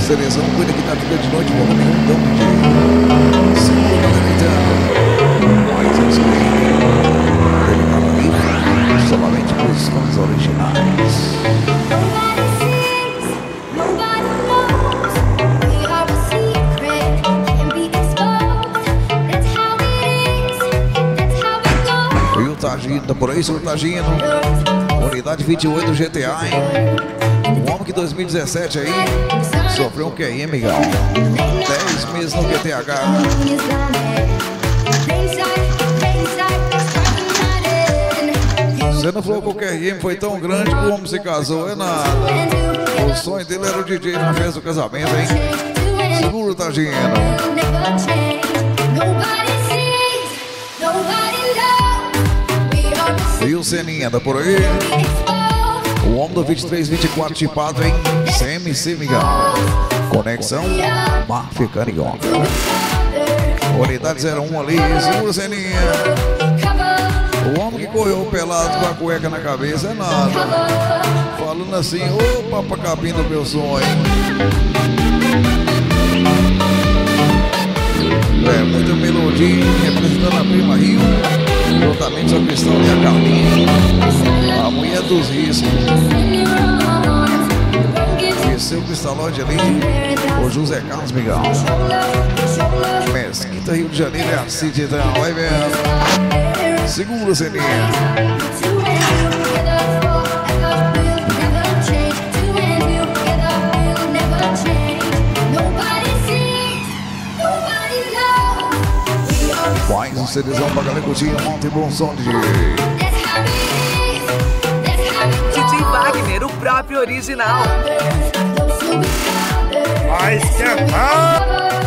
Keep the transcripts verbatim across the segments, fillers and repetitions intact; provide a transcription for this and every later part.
Cerezão, cuida que tá ficando de noite, volume um, então, D J. Segura, galera, então. Mais um seguinte. Delicado ali, solamente posições originais. E o Tagino, tá por aí, seu Tagino. Unidade vinte e oito do G T A, hein? Um homem que em dois mil e dezessete aí sofreu um Q I, amigão. dez meses no Q T H. Você não falou que o Q R M foi tão grande que o homem se casou, é nada. O sonho dele era o D J na festa do casamento, hein? Seguro, Tagino. E o Seninha, tá por aí? O homem do vinte e três, vinte e quatro tipado, hein? C M C, migão. Conexão Máfia Carioca. Unidade zero um ali, segura, Seninha. O homem que correu pelado com a cueca na cabeça é nada. Falando assim, ô papacabim do meu sonho. É, muita melodia, representando a Prima Rio. Juntamente a questão de a Carlinha, a mulher dos riscos. E seu cristalóide ali, o José Carlos Migão. Mesquita, Rio de Janeiro, é a City, então, vai vendo. Segura, Zeninha. Mais um CDzão pra galera curtir, monta e bom som de D J Wagner, o próprio original. Vai esquentar!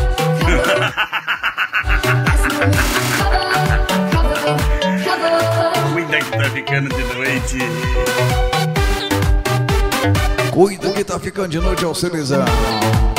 Cuida que tá ficando de noite. Cuida que tá ficando de noite, é o CDzão.